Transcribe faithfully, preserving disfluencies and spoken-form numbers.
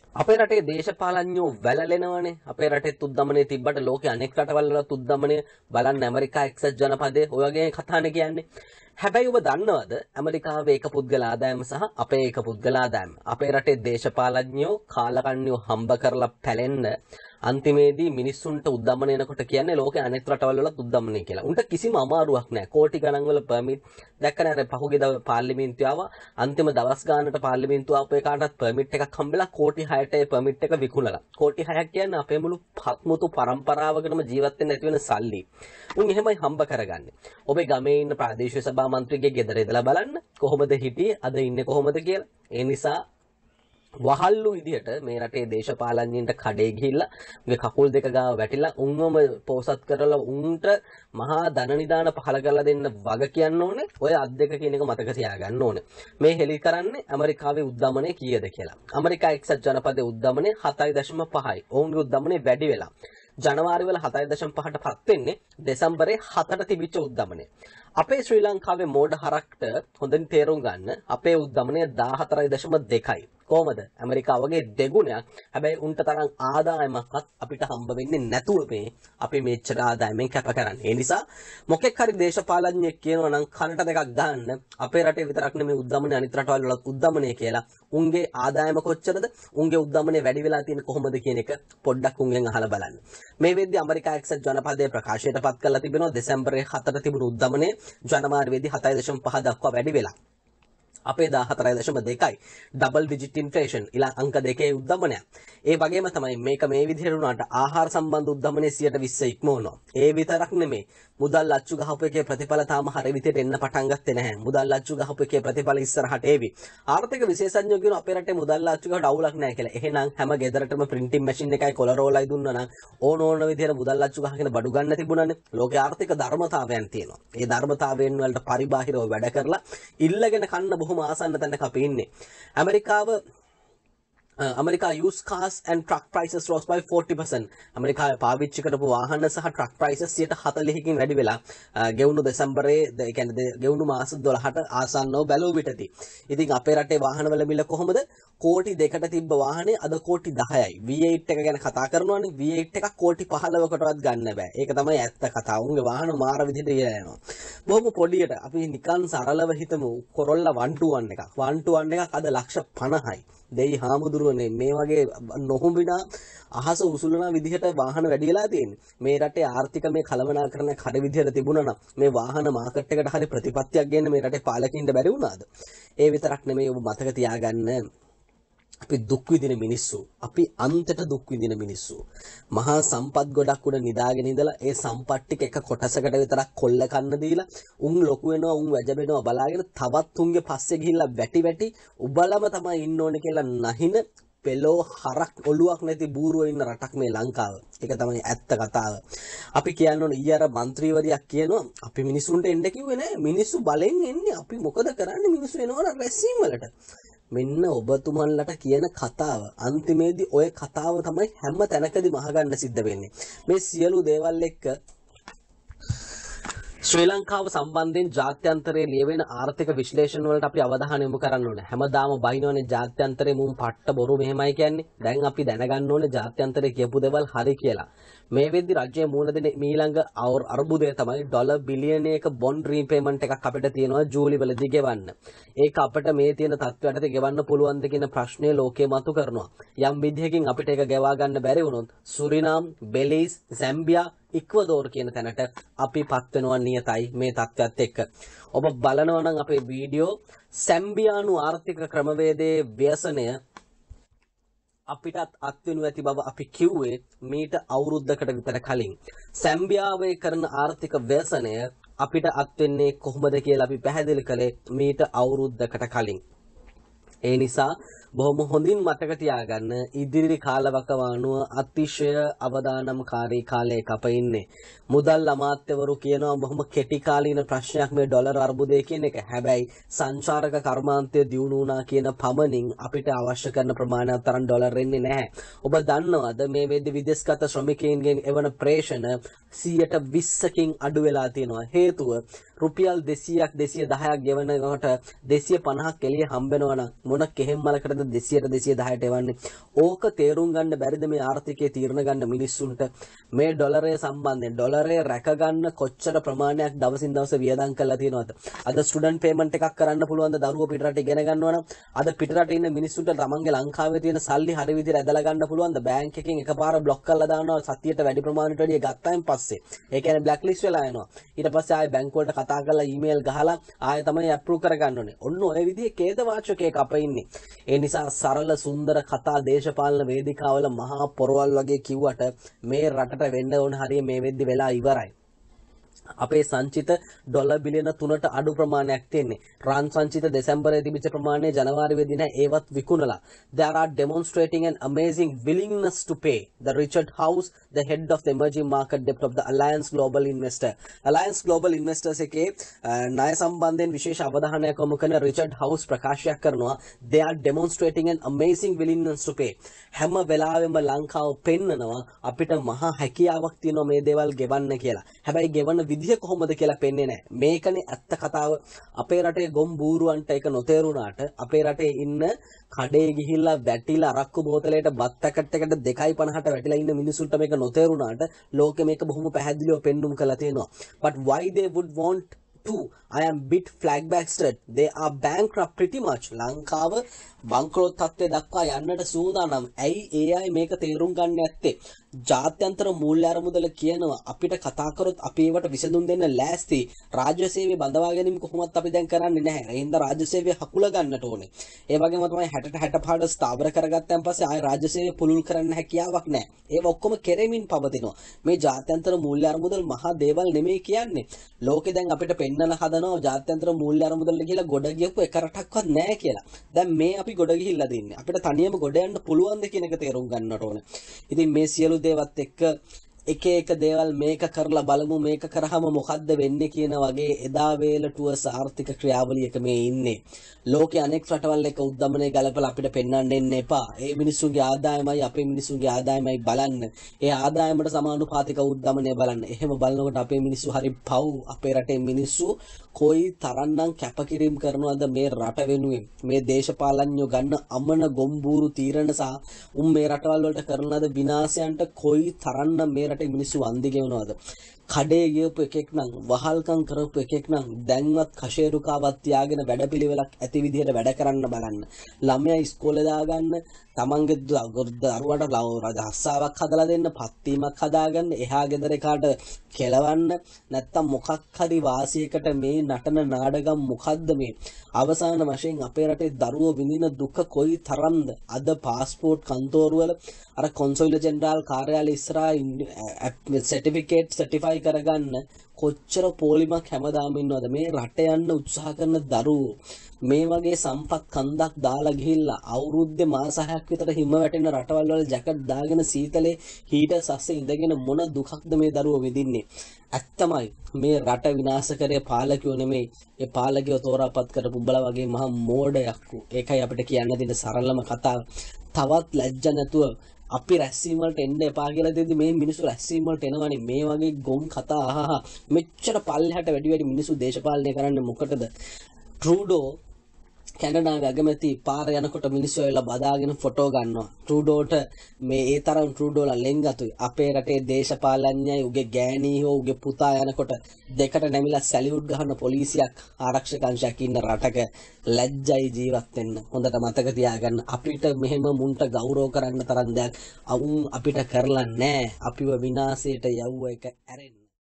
අපේ රටේ දේශපාලඥයෝ වැළලෙනවනේ. අපේ රටෙත් උද්දමනේ තිබ්බට ලෝකේ අනෙක් රටවල් වලත් උද්දමනේ බලන්න ඇමරිකා එක්සත් ජනපදයේ ඔය වගේ කතානේ කියන්නේ. හැබැයි ඔබ දන්නවද ඇමරිකාවේ එක පුද්ගල ආදායම සහ අපේ එක පුද්ගල ආදායම. අපේ රටේ දේශපාලඥයෝ කාලකන්ණියෝ හම්බ කරලා පැලෙන්න අන්තිමේදී මිනිස්සුන්ට උද්දමන එනකොට කියන්නේ ලෝකේ අනෙක් රටවල් වලත් උද්දමනේ කියලා. උන්ට කිසිම අමාරුවක් නැහැ. කෝටි ගණන් වල පර්මිට් දැක්කනේ අර පහුගිය දවස් පාර්ලිමේන්තුව ආවා. අන්තිම දවස් ගානට පාර්ලිමේන්තුව ආපු කාටවත් පර්මිට් එකක් හම්බෙලා කෝටි හයට ඒ පර්මිට් එක විකුණලා. කෝටි හයක් කියන්නේ අපේ මුළු පත්මුතු පරම්පරාවකටම ජීවත් වෙන්න ඇති වෙන සල්ලි. උන් එහෙමයි හම්බ කරගන්නේ. ඔබේ ගමේ ඉන්න ප්‍රාදේශීය සභා මන්ත්‍රීගේ ගෙදර ඉඳලා බලන්න කොහොමද හිටියේ අද ඉන්නේ කොහොමද කියලා. ඒ නිසා වහල්ලු විදිහට මේ රටේ දේශපාලඥයින්ට කඩේ ගිහිල්ලා උගේ කකුල් දෙක ගාව වැටිලා උන්වම පෝසත් කරලා උන්ට මහා ධන නිදාන පහල කරලා දෙන්න වග කියන්න ඕනේ. ඔය අත් දෙක කියන එක මතක තියාගන්න ඕනේ. මේ හෙලි කරන්නේ ඇමරිකාවේ උද්දමනය කීයද කියලා. ඇමරිකා එක්සත් ජනපදයේ උද්දමනය හතයි දශම පහයි. ඔවුන්ගේ උද්දමනය වැඩි වෙලා. ජනවාරි වල හතයි දශම පහට පත් වෙන්නේ දෙසැම්බරේ හතට තිබිච්ච උද්දමනය. අපේ ශ්‍රී ලංකාවේ මෝඩ හරක්ට හොඳින් තේරුම් ගන්න අපේ උද්දමනය දාහතරයි දශම දෙකයි. කොහමද? ඇමරිකාවගේ දෙගුණයක්. හැබැයි උන්ට තරම් ආදායමක්වත් අපිට හම්බ වෙන්නේ නැතුව මේ අපි මෙච්චර ආදායමෙන් කැප කරන්නේ. ඒ නිසා මොකෙක් හරි දේශපාලඥයෙක් කියනවා නම් කනට දෙකක් ගන්න අපේ රටේ විතරක් නෙමෙයි උද්දමනය අනිත් රටවල් වලත් උද්දමනය කියලා. උන්ගේ ආදායම කොච්චරද? උන්ගේ උද්දමනය වැඩි වෙලා තියෙන කොහොමද කියන එක පොඩ්ඩක් උන්ගෙන් අහලා බලන්න. මේ වෙද්දී ඇමරිකා එක්සත් ජනපදයේ ප්‍රකාශයට පත් කරලා තිබෙනවා දෙසැම්බරේ හතට තිබුණු උද්දමනය ජනවාරි වෙද්දී හතයි දශම පහ දක්වා වැඩි වෙලා. අපේ දාහතරයි දශම දෙකයි ඩබල් ඩිජිට් ඉන්ෆ්ලේෂන් ඉලා අංක දෙකේ උද්දමනය. ඒ වගේම තමයි මේක මේ විදිහට වුණාට ආහාර සම්බන්ධ උද්දමනයේ සියයට විස්ස ඉක්මවනවා. ඒ විතරක් නෙමෙයි මුදල් අච්චු ගහපු එකේ ප්‍රතිඵල තාම හරිය විදිහට එන්න පටන් ගත්තේ නැහැ. මුදල් අච්චු ගහපු එකේ ප්‍රතිඵල ඉස්සරහට ඒවි. ආර්ථික විශේෂඥයෝ කියන අපේ රටේ මුදල් අච්චු ගහට අවුලක් නැහැ කියලා. එහෙනම් හැම ගෙදරටම printing machine එකයි කොලරෝලයි දුන්නා නම් ඕන ඕන විදිහට මුදල් අච්චු ගහගෙන බඩු ගන්න තිබුණානේ. ලෝකේ ආර්ථික ධර්මතාවයන් තියෙනවා. ඒ ධර්මතාවයන් වලට පරිබාහිරව වැඩ කරලා ඉල්ලගෙන කන්න බොහොම ආසන්න තැනක අපි ඉන්නේ. ඇමරිකාව America used cars and truck prices rose by forty percent. ඇමරිකාවේ පාවිච්චි කරපු වාහන සහ ට්‍රක් prices සියයට හතළිහකින් වැඩි වෙලා ගෙවුණු දෙසැම්බරේ ඒ කියන්නේ ගෙවුණු මාස දොළහට ආසන්නව බැලුව විටදී. ඉතින් අපේ රටේ වාහන වල මිල කොහොමද? කෝටි දෙකට තිබ්බ වාහනේ අද කෝටි දහයයි. V eight එක ගැන කතා කරනවානේ. V eight එකක් කෝටි පහළොවකටවත් ගන්න බෑ. ඒක තමයි ඇත්ත කතාව. උන්ගේ වාහන මාර විදිහට ඉහළ යනවා. බොහොම පොඩියට අපි නිකන් සරලව හිතමු Corolla one twenty-one එකක්. one twenty-one එකක් අද ලක්ෂ පනහයි. දෙයි හාමුදුරුවනේ මේ වගේ නොහොඹිනා අහස උසුලන විදිහට වාහන වැඩි වෙලා තියෙන්නේ. මේ රටේ ආර්ථික මේ කළමනාකරණ කඩ විදිහට තිබුණා නම් මේ වාහන මාකට් එකට හරි ප්‍රතිපත්තියක් ගන්න මේ රටේ පාලකින්ට බැරි වුණාද? ඒ විතරක් නෙමෙයි ඔබ මතක තියාගන්න අපි දුක් විඳින මිනිස්සු අපි අන්තයට දුක් විඳින මිනිස්සු මහා සම්පත් ගොඩක් උඩ නිදාගෙන ඉඳලා ඒ සම්පත් ටික එක කොටසකට විතරක් කොල්ල කන්න දීලා උන් ලොකු වෙනවා උන් වැජබෙනවා බලාගෙන තවත් උන්ගේ පස්සේ ගිහිල්ලා වැටි වැටි උබලම තමයි ඉන්න ඕනේ කියලා නැහින පෙලෝ හරක් ඔළුවක් නැති බූරුවෝ ඉන්න රටක් මේ ලංකාව. ඒක තමයි ඇත්ත කතාව. අපි කියන්න ඕනේ ඊයර മന്ത്രിවරියක් කියනවා අපි මිනිසුන්ට එන්න කිව්වේ නෑ මිනිස්සු බලෙන් එන්නේ අපි මොකද කරන්නේ මිනිස්සු එනවා රැස්වීම වලට. මෙන්න ඔබතුමන්ලට කියන කතාව අන්තිමේදී ඔය කතාව තමයි හැම තැනකදීම අහගන්න සිද්ධ වෙන්නේ. මේ සියලු දේවල් එක්ක ශ්‍රී ලංකාව සම්බන්ධයෙන් ජාත්‍යන්තරයේ ලියවෙන ආර්ථික විශ්ලේෂණ වලට අපි අවධානය යොමු කරන්න ඕනේ. හැමදාම බයිනෝනේ ජාත්‍යන්තරයේ මුන් පට්ට බොරු මෙහෙමයි කියන්නේ. දැන් අපි දැනගන්න ඕනේ ජාත්‍යන්තරයේ කියපු දේවල් හරි කියලා. මේ වෙද්දි රජයේ මූණ දෙන මීළඟ අර්බුදය තමයි ඩොලර් බිලියනයක බොන්ඩ් රීපේමන්ට් එකක් අපිට තියෙනවා ජූලි වලදී ගෙවන්න. ඒක අපිට මේ තියෙන තත්ත්වයට ගෙවන්න පුළුවන්ද කියන ප්‍රශ්නේ ලෝකේ මතු කරනවා. යම් විදිහකින් අපිට ඒක ගෙවා ගන්න බැරි වුණොත් සුරිනාම්, බෙලිස්, සැම්බියා, ඉක්වදෝර් කියන තැනට අපි පත් වෙනවා නියතයි මේ තත්ත්වයට එක්ක. ඔබ බලනවා නම් අපේ වීඩියෝ සැම්බියානු ආර්ථික ක්‍රමවේදයේ ව්‍යසනය අපිටත් අත්වෙනු ඇති බව අපි කිව්වේ මීට අවුරුද්දකට විතර කලින්. සැම්බියාවේ කරන ආර්ථික ව්‍යසනය අපිට අත්වෙන්නේ කොහොමද කියලා අපි පැහැදිලි කළේ මීට අවුරුද්දකට කලින්. ඒ නිසා බොහොම හොඳින් මතක තියාගන්න ඉදිරි කාලවකවානුව අතිශය අවදානම්කාරී කාලයක අප ඉන්නේ. මුදල් අමාත්‍යවරු කියනවා බොහොම කෙටි කාලීන ප්‍රශ්නයක් මේ ඩොලර් අර්බුදය කියන එක. හැබැයි සංචාරක කර්මාන්තය දියුණු වුණා කියන පමණින් අපිට අවශ්‍ය කරන ප්‍රමාණයක් තරම් ඩොලර් එන්නේ නැහැ. ඔබ දන්නවද මේ වෙද්දි විදේශගත ශ්‍රමිකයින්ගෙන් එවන ප්‍රේෂණ සියයට විස්සකින් අඩු වෙලා තියෙනවා. හේතුව රුපියල් දෙසීයක් දෙසිය දහයක් ගෙවනකොට දෙසිය පනහක් එළිය හම්බ වෙනවා නම් මොන කෙහෙම් මලකටද දෙසියට දෙසිය දහයට එවන්නේ? ඕක තේරුම් ගන්න බැරිද මේ ආර්ථිකයේ තීරණ ගන්න මිනිස්සුන්ට? මේ ඩොලරය සම්බන්ධයෙන් ඩොලරය රැක ගන්න කොච්චර ප්‍රමාණයක් දවසින් දවස වියදම් කරලා තියෙනවද? අද ස්ටුඩන්ට් පේමන්ට් එකක් කරන්න පුළුවන් ද දරුවෝ පිටරට ඉගෙන ගන්නවා නම්? අද පිටරට ඉන්න මිනිස්සුන්ට තමන්ගේ ලංකාවේ තියෙන සල්ලි හරි විදිහට ඇදලා ගන්න පුළුවන් ද? බැංක් එකෙන් එකපාර බ්ලොක් කරලා දානවා සතියට වැඩි ප්‍රමාණයට වැඩි ගත්තායින් පස්සේ. ඒ කියන්නේ බ්ලැක් ලිස්ට් වෙලා යනවා. ඊට පස්සේ ආයෙ බැංකුව වලට කතා කරලා ඊමේල් ගහලා ආයෙ තමයි අප්‍රූව් කරගන්න ඕනේ. ඔන්න ඔය විදිහේ ඛේද වාචකයක අප ඉන්නේ. ඒ නිසා සරල සුන්දර කතා දේශපාලන වේදිකාවල මහා පොරවල් වගේ කිව්වට මේ රටට වෙන්න ඕන හරිය මේ වෙද්දි වෙලා ඉවරයි. අපේ සංචිත ඩොලර් බිලියන තුනට අඩු ප්‍රමාණයක් තියෙන්නේ. රාන් සංචිත දෙසැම්බරයේ තිබිච්ච ප්‍රමාණය ජනවාරි වෙදි නෑ ඒවත් විකුණලා. There are demonstrating an amazing willingness to pay. The Richard House, the head of the emerging market debt of the Alliance Global Investor. Alliance Global Investors එකේ ණය සම්බන්ධයෙන් විශේෂ අවධානයක් යොමු කරන රිචඩ් හවුස් ප්‍රකාශයක් කරනවා they are demonstrating an amazing willingness to pay. හැම වෙලාවෙම ලංකාව පෙන්නනවා අපිට මහා හැකියාවක් තියෙනවා මේ දේවල් ගෙවන්න කියලා. හැබැයි ගෙවන විදිහ කොහොමද කියලා පෙන්නේ නැහැ. මේකනේ ඇත්ත කතාව. අපේ රටේ ගොම් බූරුවන්ට ඒක නොතේරුණාට අපේ රටේ ඉන්න කඩේ ගිහිල්ලා වැටිලා අරක්කු බෝතලයට බත් පැකට් එකට දෙකයි පනහට වැටිලා ඉන්න මිනිසුන්ට මේක නොතේරුණාට ලෝකෙ මේක බොහොම පැහැදිලිව පෙන්눔 කරලා තියෙනවා. But why they would want to? I am bit flabbergasted. They are bankrupt pretty much. ලංකාව බංකොලොත් තත්ත්වයට දක්වා යන්නට සූදානම්. ඇයි ඒ අය මේක තේරුම් ගන්න නැත්තේ? ජාත්‍යන්තර මූල්‍ය අරමුදල කියනවා අපිට කතා කරොත් අපි ඒවට විසඳුම් දෙන්න ලෑස්ති. රාජ්‍ය සේවය බඳවා ගැනීම කොහොමවත් අපි දැන් කරන්නේ නැහැ. ඒ හින්දා රාජ්‍ය සේවය හකුල ගන්නට ඕනේ. ඒ වගේම තමයි හැටට හැට පහට ස්ථාවර කරගත්තන් පස්සේ ආය රාජ්‍ය සේවය පුළුල් කරන්න හැකියාවක් නැහැ. ඒව ඔක්කොම කෙරෙමින් පවතිනවා. මේ ජාත්‍යන්තර මූල්‍ය අරමුදල මහා දේවල් නෙමෙයි කියන්නේ. ලෝකේ දැන් අපිට පෙන්නන හදනවා ජාත්‍යන්තර මූල්‍ය අරමුදල කියලා ගොඩ ගියපු එක රටක්වත් නැහැ කියලා. දැන් මේ අපි ගොඩ ගිහිල්ලා දෙන්නේ. අපිට තනියම ගොඩ යන්න පුළුවන්ද කියන එක තේරුම් ගන්නට ඕනේ. ඉතින් මේ සියලු දේවත් එක්ක එක එක දේවල් මේක කරලා බලමු මේක කරාම මොකද්ද වෙන්නේ කියන වගේ එදා වේලටුව සාර්ථක ක්‍රියාවලියක මේ ඉන්නේ. ලෝකයේ අනෙක් රටවල් එක උද්දමනය ගලපලා අපිට පෙන්වන්න දෙන්න එපා. ඒ මිනිස්සුන්ගේ ආදායමයි අපේ මිනිස්සුන්ගේ ආදායමයි බලන්න. ඒ ආදායමට සමානුපාතික උද්දමනය බලන්න. එහෙම බලනකොට අපේ මිනිස්සු හරි පව්. අපේ රටේ මිනිස්සු කොයි තරම්නම් කැපකිරීම කරනවද මේ රට වෙනුවෙන්. මේ දේශපාලඥයෝ ගන්න අමන ගොම්බూరు තීරණ සහ උන් මේ රටවල් වලට කරන ලද විනාශයන්ට කොයි තරම්නම් මේ රටේ මිනිස්සු වන්දි ගෙවනවද? කඩේ ගියපු එකෙක් නම් වහල්කම් කරපු එකෙක් නම් දැන්වත් කෂේරුකාවක් තියාගෙන වැඩපිළිවෙලක් ඇති විදිහට වැඩ කරන්න බලන්න. ළමයා ඉස්කෝලේ දාගන්න, තමන්ගේ දරුවට රස්සාවක් හදලා දෙන්න, පත්වීමක් හදාගන්න, එහා ගෙදර එකාට කෙලවන්න, නැත්තම් මොකක් හරි වාසියකට මේ නටන නාඩගම් මොකද්ද මේ? අවසාන වශයෙන් අපේ රටේ දරුවෝ විඳින දුක කොයි තරම්ද? අද પાස්පෝර්ට් කන්තෝරුවල අර කොන්සුල් ජෙනරාල් කාර්යාලය ඉස්සරහා සර්ටිෆිකේට් සර්ටිෆයි කරගන්න කොච්චර පොලිමක් හැමදාම ඉන්නවද? මේ රට යන්න උත්සාහ කරන දරුවෝ මේ වගේ සම්පත් කන්දක් දාලා ගිහිල්ලා අවුරුද්දේ මාස හයක් විතර හිම වැටෙන රටවල් වල ජැකට් දාගෙන සීතලේ හීටර් සස්සේ ඉඳගෙන මොන දුකක්ද මේ දරුවෝ විඳින්නේ? ඇත්තමයි මේ රට විනාශ කරේ පාලකයෝ නෙමෙයි. ඒ පාලකයෝ තෝරාපත් කරපු උඹලා වගේ මහා මෝඩයක්කු. ඒකයි අපිට කියන්න දෙන සරලම කතාව. තවත් ලැජ්ජ නැතුව අපි රැස්වීම වලට එන්න එපා කියලා දෙද්දි මේ මිනිස්සු රැස්වීම වලට එනවනේ. මේ වගේ ගොම් කතා අහහ මෙච්චර පල්ලෙහාට වැඩි වැඩි මිනිස්සු දේශපාලනය කරන්නේ මොකටද? ට්‍රූඩෝ කැනඩාවේ අගමැති පාර යනකොට මිනිස්සු ඇවිල්ලා බදාගෙන ෆොටෝ ගන්නවා. ට්‍රූඩෝට මේ ඒ තරම් ට්‍රූඩෝලා ලෙන්ගතුයි. අපේ රටේ දේශපාලඥයයි උගේ ගෑණී හෝ උගේ පුතා යනකොට දෙකට නැමිලා සැලියුට් ගහන පොලිසියක් ආරක්ෂක අංශයක් ඉන්න රටක ලැජ්ජයි ජීවත් වෙන්න. හොඳට මතක තියාගන්න. අපිට මෙහෙම මුන්ට ගෞරව කරන්න තරම් දෙයක් අවුන් අපිට කරලා නැහැ. අපිව විනාශයට යවුව එක ඇරෙන්න.